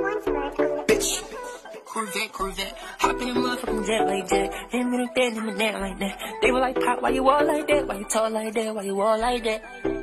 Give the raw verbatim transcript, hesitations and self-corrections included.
Bitch, Corvette, Corvette, hop in a motherfucking jet like that. Him in a bed, him in that like that. They were like, pop, why you all like that? Why you tall like that? Why you all like that?